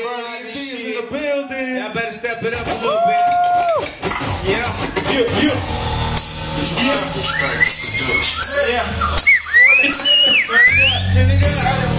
World ENT is in the building. Y'all better step it up a little bit. Yeah. Turn it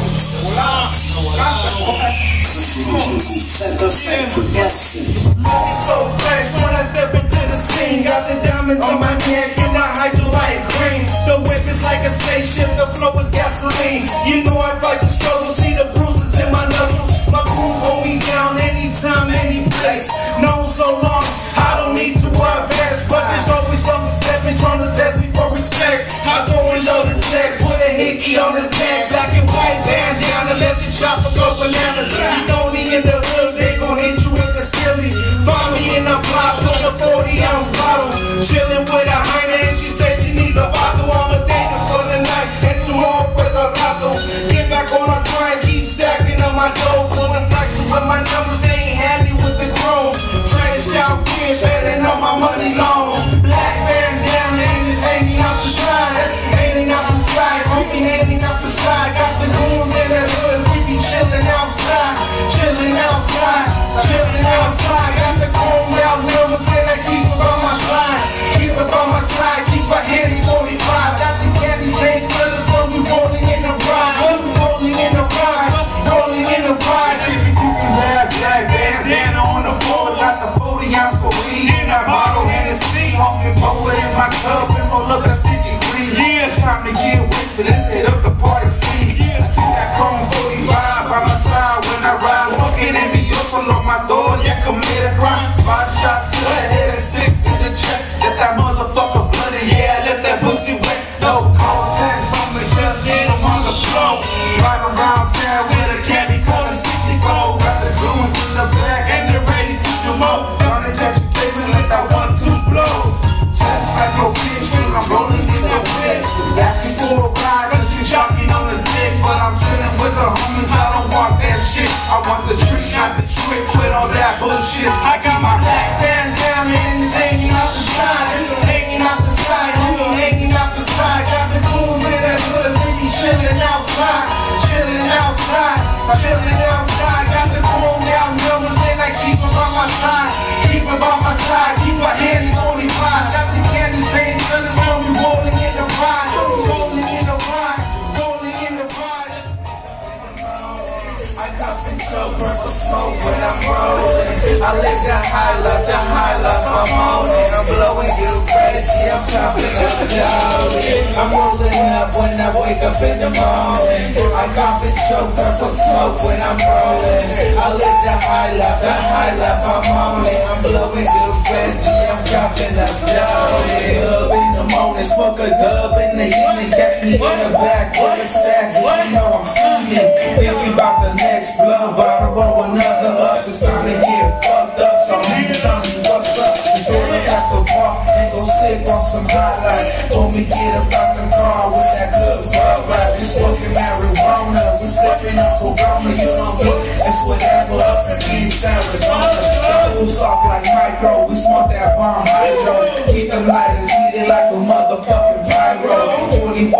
So fresh when I step into the scene. Got the diamonds on my neck and I hide you like green. The whip is like a spaceship, the flow is gasoline. You know I fight the struggle, see the bruises in my knuckles. My crews hold me down anytime, any place. Known so long, I don't need to wear a vest. But there's always something stepping, trying to test me for respect. I go and load the tech, put a hickey on his neck. Black and white bandana, let the chopper go bananas. You know me in the hood, they gon' hit you with the skilly. Find me in a block with a 40-ounce bottle. Chillin' with a hyena and she said she needs a bottle. I'm a dater for the night and tomorrow pues a rato. Get back on my grind, keep stacking up my dough. Pulling flexing with my numbers, they ain't happy with the chrome. Trying to shout fear, spending all my money long. Black bandana and it's hanging out the side. That's hanging out the side, homie hanging out the side. Got the goons in the hood, we be chillin' outside. Chillin' outside, chillin' outside. Got the chrome out numbers and I keep it on my side. Keep it on my side, keep a handy 45. Got the candy cane killers when we rolling in the ride. Rolling in the ride, rolling in the ride. Black bandana on the floor, got the 40-ounce of weed in a bottle and a seat. Homie, pour it in my cup and roll up that sticky green. It's time to get wasted, let's hit up the party scene. I keep that chrome 45 by my side when I ride. Fucking envioso, lock my door, yeah, commit a crime. 5 shots to the head and 6 to the chest. Let that motherfucker bloody, yeah, I left that pussy wet. No contacts on the just hit him on the floor. Right around town with a candy color 64. Got the goons in the back and they're ready to do more. Trying to catch a case and let that 1-2 blow. Just like your bitch, I'm rolling in that whip. Asking for a ride, cause she chopping on the dick. But I'm chilling with the homies, I don't want that shit. I want the treat, not the trick with all that bullshit. I got my black bandana and it's hanging out the side. It's hanging out the side, homie hanging out the side. Got the goons in the hood, we be chilling outside. Chilling outside, chilling outside. Got the chrome down numbers and I keep them on my side. Keep them on my side, keep a handy 45. Got the candy paint killers when we rolling in the ride. Rolling in the ride, rolling in the ride. I cuff and choke, purple smoke when I'm rolling. I live the high life, I'm on it. I'm blowing you crazy, I'm chopping up Jolly. I'm rolling up when I wake up in the morning. I cuff and choke, purple smoke when I'm rolling. I live the high life, I'm on it. I'm blowing you crazy, I'm chopping up Jolly. Up in the morning, smoke a dub in the evening. Catch me in the back with a sack, you know I'm singing. Thinking about the next blow, about to roll another up. It's time to get fucked up, so tell me what's up. It's all about the bar and go sip on some highlight. Told me get about the car with that good bug ride. We smoking marijuana, we stepping up Corona. You know me, it's whatever up in Phoenix, Arizona. It's soft like micro, we smoke that bomb hydro. Keep the lighters heated like a motherfucking pyro. 24/7,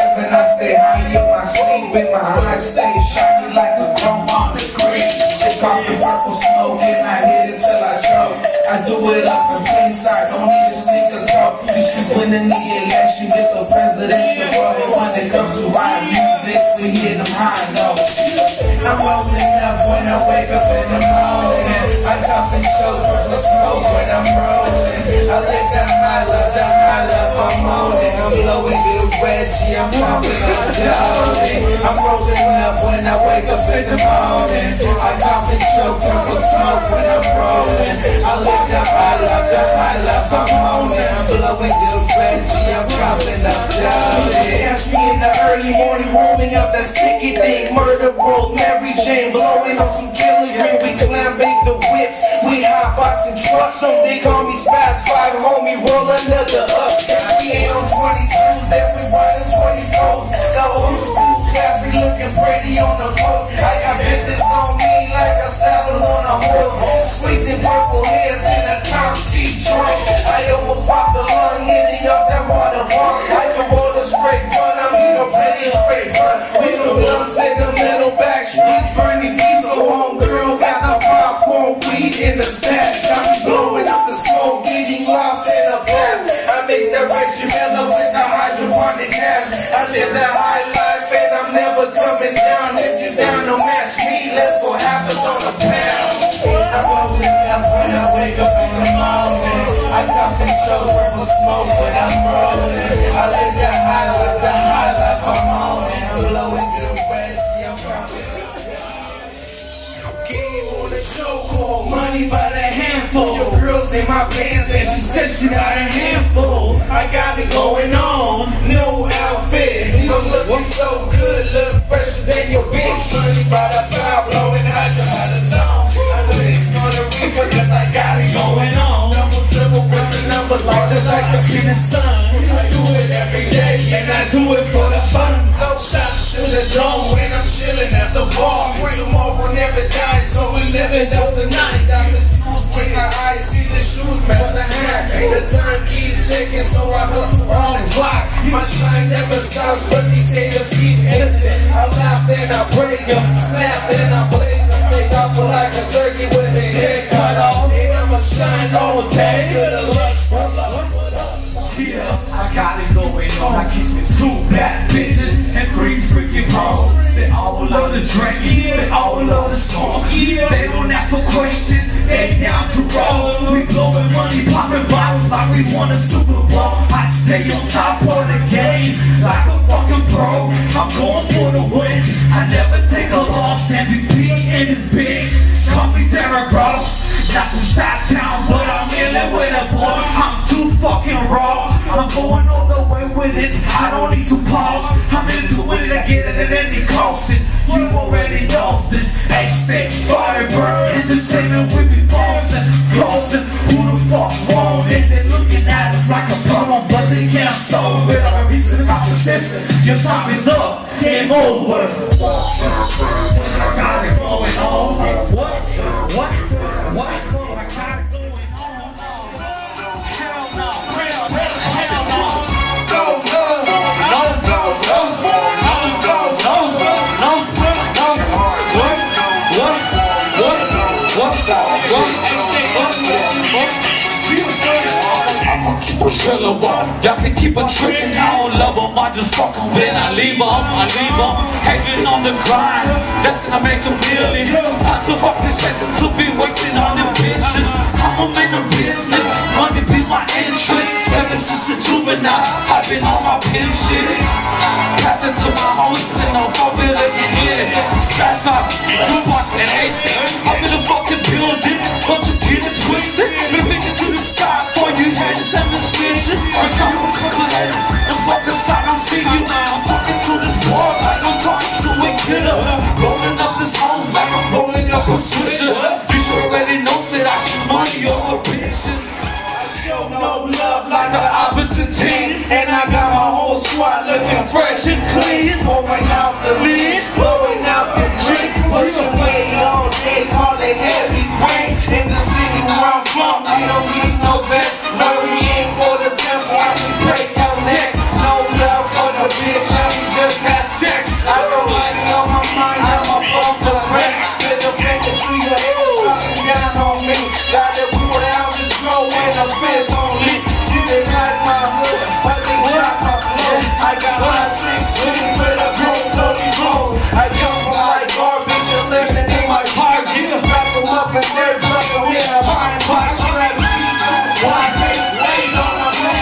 I stay high in my sleep and my eyes stay shiny like a chrome on the green. They coffee purple smoke and I hit it till I choke. I do it up in plain sight, don't need a sneaker talk. You should win in the election, get the presidential vote. When it comes to rap music, we hit them high notes. I'm rolling up when I wake up in the morning. I cuff and choke purple smoke when I'm rolling. I lick the high love, I'm on it. I'm blowing good Reggie, I'm pumping up Jolly. I'm rolling up when I wake up in the morning. I cuff and choke purple smoke when I'm rolling. I lick the high love, I'm on it. I'm blowing good Reggie, I'm pumping up Jolly. Catch me in the early morning, rolling up that sticky thing. Murder World, Mary Jane, blowing on some killing green. We clam bake the whips, we hotboxing trucks. So they call me Spaz 5, homie, roll another up. We ain't on 22s, then we running 24s. The old school classy looking pretty on the boat. I got bitches on me like a saddle on a horse. Sweet and purple hairs in a Tom C joint. I almost popped the lung, hitting up that water bar. I can roll a straight run, I mean a pretty straight run. With the lumps in the middle, back streets, burning diesel, homegirl got the hotel. I'm rolling up when I wake up in the morning. I got some shows worth of smoke when I'm rolling. I live the high life I'm on it. I'm blowing good rest, yeah, I'm probably game on the chokehold, money by the handful. Your girl's in my pants and she said she got a handful. I got it going on, new outfit. You looking so good, look fresher than your bitch. Money by the power, blowing hydro out of zone. I know they snort a reefer cause I got it going on. Double, triple, with the numbers harder like the pin and sun. I do it every day and I do it for the fun. No shots in the dome when I'm chilling at the bar. Tomorrow never dies, so we live it up tonight. Got the juice with my eyes, see the shoes, match the hand. The time keep ticking, so I hustle on the clock. My shine never stops, but these haters keep hating. I laugh and I break them, snap and I blaze them. Make up like a turkey with a head cut off. And I'ma shine all day to the left. Yeah, I got it going on. I keep me 2 bad bitches and 3 freaking hoes. They all love the drink, they all love the smoke. They don't ask for questions, they down to roll. We blowing money, popping bottles like we won a Super Bowl. I stay on top of the game like a fucking pro. I'm going for the win, I never take a loss. MVP in this bitch, call me Derrick Rose. Not from Chi-Town, but I'm in it with a boy. I'm too fucking raw, I'm going all the way with it. I don't need to pause, I'm into it, I get it at any cost. You already know this, H-State Firebird Entertainment, we be bossing, flossing. Who the fuck wants it? They're looking at us like a problem, but they can't solve it. I'm into the competition, your time is up, game over. I got it going on. What? I got it going on. Hell no, hell no. I'ma keep a trailer walk, y'all can keep a trick. I don't love them, I just fuck them, then I leave them. Hanging on the grind, that's when I make a million. Time to fuck this place to be wasting on them bitches. I'ma make a business, money be my interest. Ever since a juvenile, I've been on my pimp shit. Pass it to my homies and I'm hoping they can hear it. Splash out, Tupac and H-State. I'm in the fucking building, don't you get it twisted? Been thinking to the sky for you haters and the bitches. I'm coming to the head, the fucking side, I see you. I'm talking to this boy like I'm talking to a killer. Rolling up this homes like I'm rolling up a swisher. You should already know that I shoot money over bitches. Show no love like the opposite team, and I got my whole squad looking fresh and clean. Pouring out the lead, blowing out the drink, pushing weight all day, call it heavy rain. In the city where I'm from, we don't use no vest. No, we ain't for the temple, I can break your neck. No love for the bitch, and we just had sex. I got money on my mind, I'm a phone for the rest. Middle finger to your head, talking down on me. Got it pulled out the throw and a fifth only. See they like my hood, but they drop my flow. I got my 16 with a grown floaty roll. I jump them like garbage and lemon in my target. Wrap them up in their drop them in a pine box. Straps, why face laid on my back.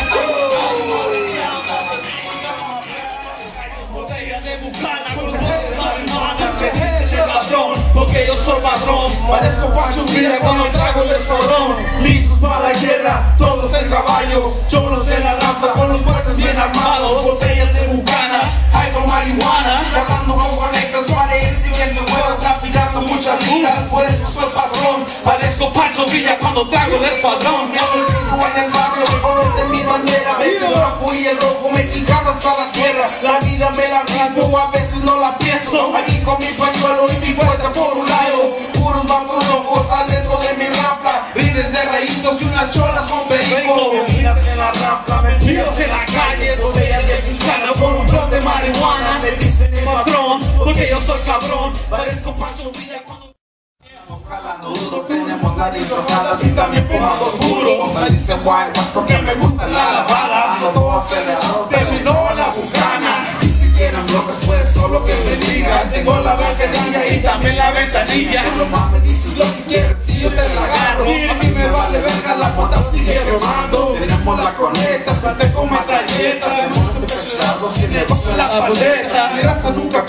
Porque yo soy padrón, parezco Pancho Villa cuando trago el escorrón. Listos para la guerra, todos en caballos, cholos en la lanza con los fuertes bien armados. Botellas de Bucana, hydro marihuana, charlando con conectas para ir siguiendo huevo, traficando muchas ligas. Por eso soy padrón, parezco Pancho Villa cuando trago el escuadrón. Me sigo en el barrio, color de mi bandera, el blanco y el rojo mexicano hasta la tierra. La vida me la rico, a veces no la pienso. Aquí con mi pañuelo y mi cuenta por un lado, puros vatos locos adentro de mi rafla, rines de rayitos y unas cholas con perico. Me miras en la rafla, me miras en la calle, botellas de Bucana por un blon de marihuana. Me dicen el patrón, porque yo soy cabrón, parezco Pancho Villa cuando estamos jalando duro, tenemos nariz rojadas y también fumando puro. Me dicen guay, más porque me gusta la lavada. Ando todo acelerado, terminó la Bucana. Quieren bloques, pues solo que me digan. Tengo la ventanilla y también la ventanilla. Tu mamá me dice lo que quieres y yo te la agarro. A mí me vale verga, la puta sigue remando. Tenemos la conecta, salte con metralleta. Tenemos empezado sin negocio en la paleta. Mi raza nunca